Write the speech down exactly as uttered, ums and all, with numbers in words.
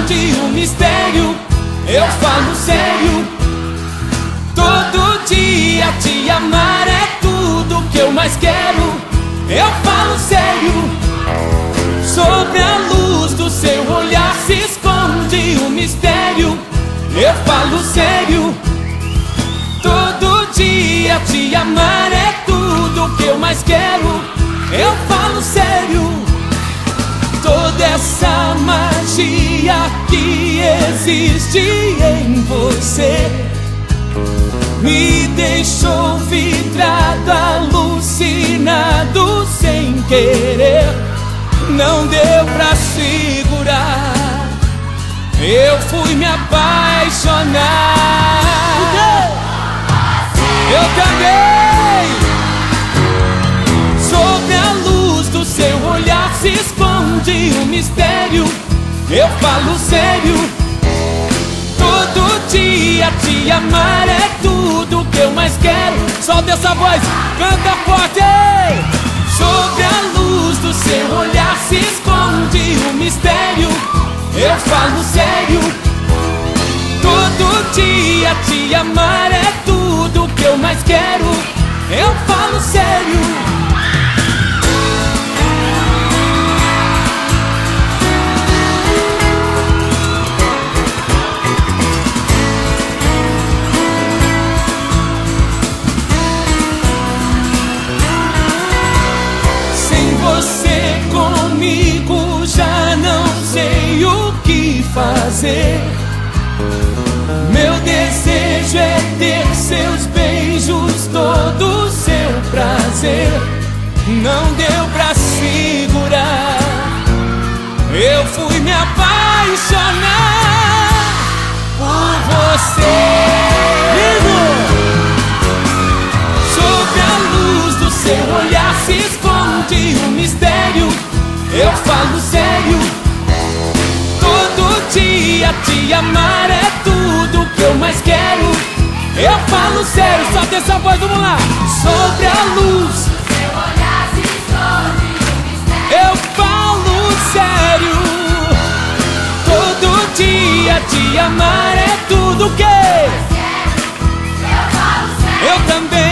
esconde o mistério. Eu falo sério. Todo dia te amar é tudo que eu mais quero. Eu falo sério. Sobre a luz do seu olhar se esconde o mistério. Eu falo sério. Todo dia te amar é tudo que eu mais quero. Eu falo sério. Toda essa magia que existe em você me deixou vidrado, alucinado sem querer. Não deu pra segurar, eu fui me apaixonar. Eu também. Sob a luz do seu olhar se esconde o mistério. Eu falo sério. Todo dia te amar é tudo que eu mais quero. Solta essa voz, canta forte. Sob a luz do seu olhar se esconde o mistério. Eu falo sério. Todo dia te amar é tudo que eu mais quero. Eu falo sério. Você comigo já não sei o que fazer. Meu desejo é ter seus beijos, todo o seu prazer. Não deu pra segurar, eu fui me apaixonar por você. Sob a luz do seu olhar se esconde o mistério. Eu falo sério. Todo dia te amar é tudo que eu mais quero. Eu falo sério, solta essa voz, vamos lá. Sobre a luz seu olhar se esconde o mistério. eu falo sério. Todo dia te amar é tudo que Eu falo sério. eu também.